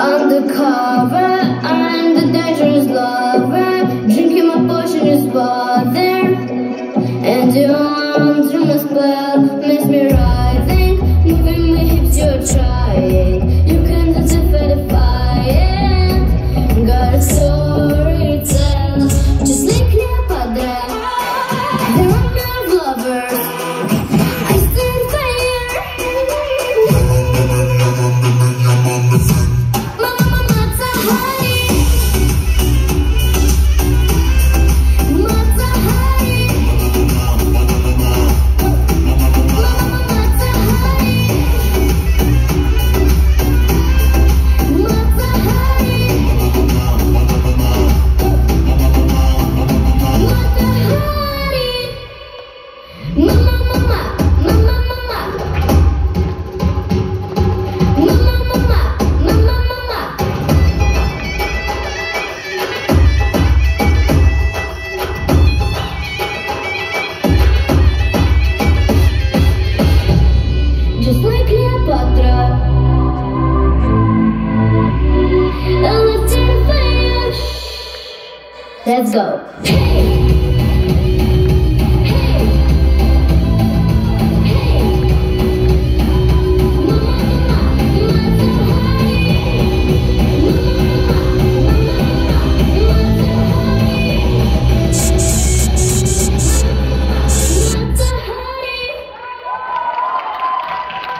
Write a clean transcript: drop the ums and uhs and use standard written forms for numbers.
undercover, I'm the dangerous lover. Drinking my potion is water, and your arms through my spell makes me writhing. Moving my hips, you're trying. You can defy the fire. Got a story to tell, just like Cleopatra. There are no lovers. I stand fire. Mama, mata hari. Mata hari. Mama, mata hari. Mata hari. Mama, mama, mama, mama. Mama, mama, mama, mama. Just like Cleopatra, I left in fire. Let's go. Hey!